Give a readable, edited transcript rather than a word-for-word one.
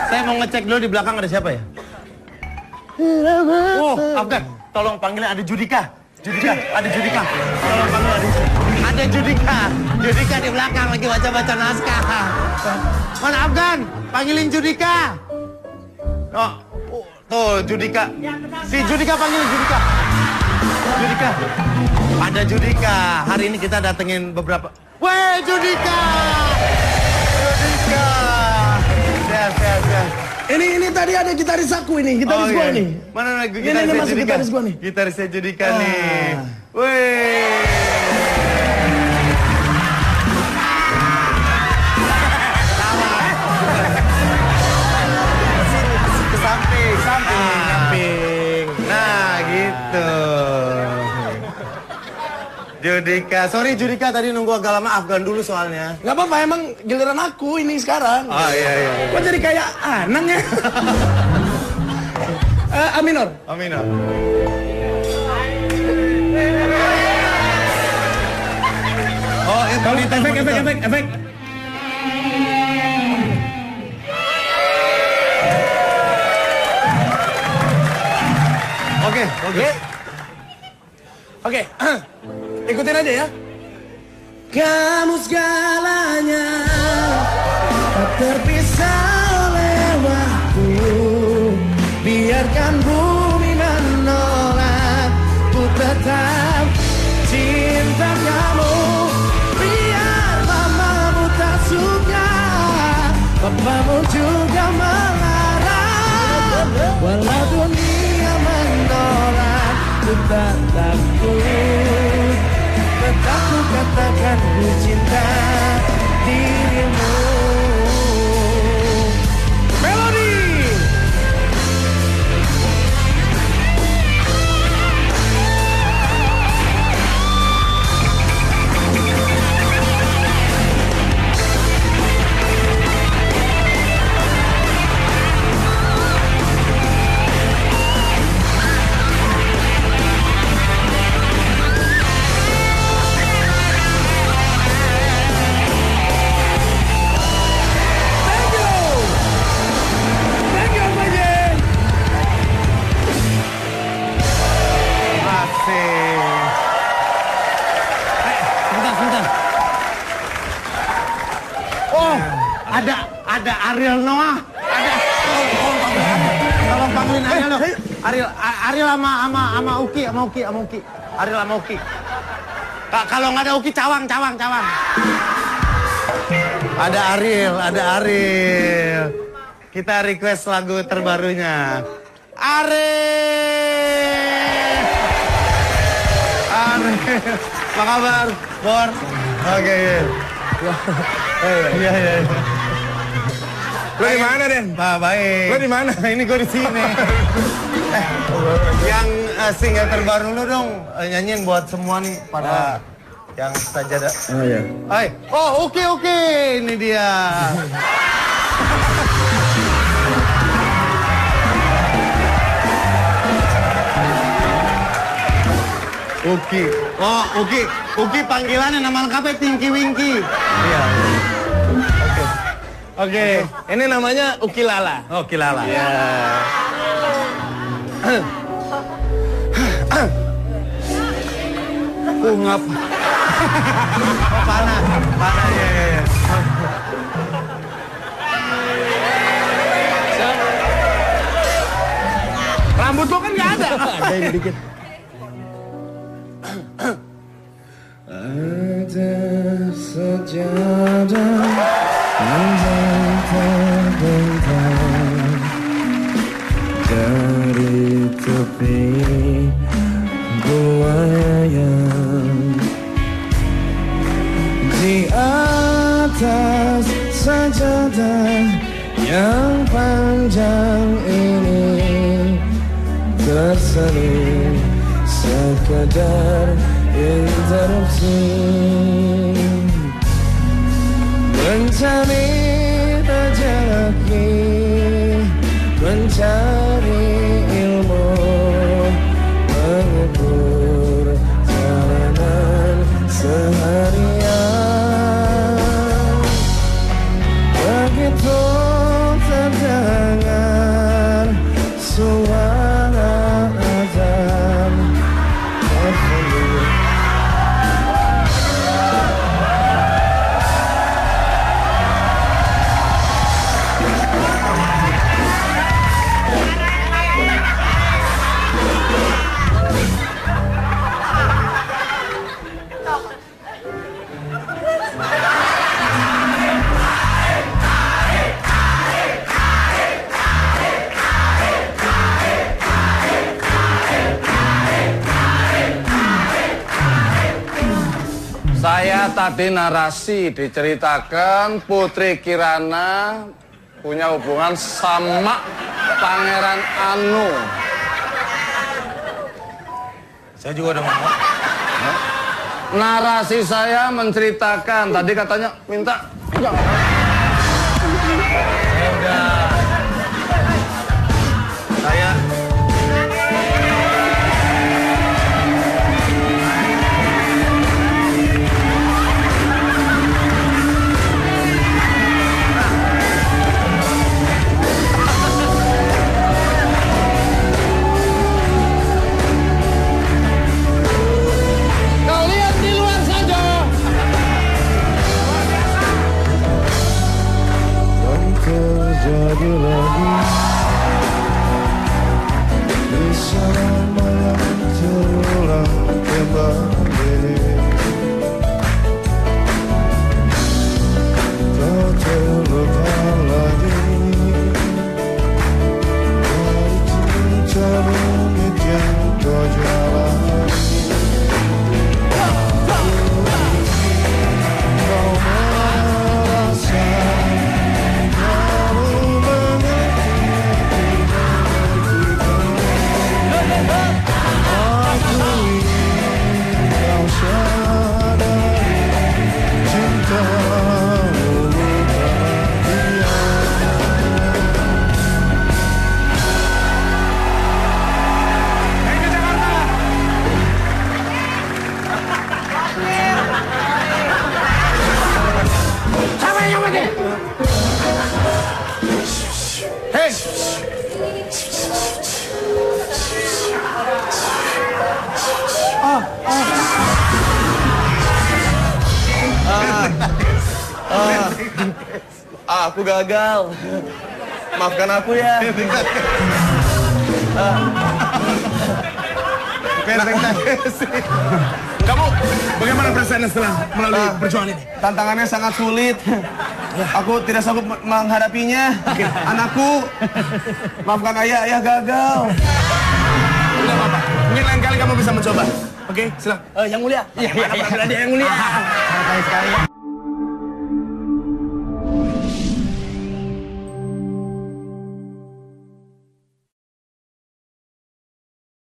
Saya mau ngecek dulu di belakang ada siapa ya? Oh, Afgan, tolong panggilin ada Judika. Judika, ada Judika. Tolong panggil ada Judika. Judika di belakang lagi baca-baca naskah. Mana Afgan? Panggilin Judika. Oh, tuh Judika. Si Judika panggilin Judika. Judika. Ada Judika. Hari ini kita datengin beberapa. Weh, Judika. Judika. Yes. Ini tadi ada gitaris aku ini, gitaris gua nih. Mana lagi gitaris Judika? Gitaris gua nih. Gitarisnya Judika nih. Weh. Ke samping. Nah, gitu. Judika, sorry Judika tadi nunggu agak lama, Afgan dulu soalnya. Gak apa-apa, emang giliran aku ini sekarang. Oh iya. Kok jadi kayak Anang ya? Aminor. Aminor. Oh, efek. Oke. Ikutin aja ya. Kamu segalanya, tak terpisah oleh waktu. Biarkan bumi menolak, ku tetap cinta kamu. Biar mamamu tak suka, papamu juga melarang. Walau dunia menolak, ku tak takut. Tetap ku katakan ku cinta dirimu. Melody. Ada Ariel Noah. Ada. Tolong panggilin Ariel loh. Ariel sama Uki. Ariel sama Uki. Kalau nggak ada Uki, cawang. Ada Ariel. Kita request lagu terbarunya. Ariel. Apa kabar, Bor? Oke. Iya. Lo di mana, Den? Baik. Lo di mana? Ini gue di sini. Yang single terbaru lu dong, nyanyiin buat semua nih pada yang sajadah. Oh iya. Oke. Ini dia. Uki panggilannya nama lengkapnya Tinky Winky. Iya. Oke. Ini namanya Uki Lala. Oh, Uki Lala. Iya. Ngap. Panas ya. Rambut lo kan nggak ada. Ada ini dikit. Ada sejadah yang terbentang dari tepi buaya. Di atas sajadah yang panjang ini terselip sekadar interupsi mencari rezeki, mencari ilmu, mengubur jalanan seharian. Begitu terjadi Saya tadi narasi diceritakan Putri Kirana punya hubungan sama Pangeran Anu. Saya juga udah ngomong. Narasi saya menceritakan, tadi katanya minta. Ya udah. Saya terjadi lagi di sana yang terulang kembali, tak terluka lagi dari cinta rumit yang kau jalani. Kau merasa aku gagal. Maafkan aku ya. Kamu bagaimana perasaannya setelah melalui perjuangan ini? Tantangannya sangat sulit. Aku tidak sanggup menghadapinya. Anakku, maafkan ayah gagal. Tidak apa-apa. Mungkin lain kali kamu bisa mencoba. Oke, silakan. Yang mulia. Iya. Yang mulia. Santai sekali.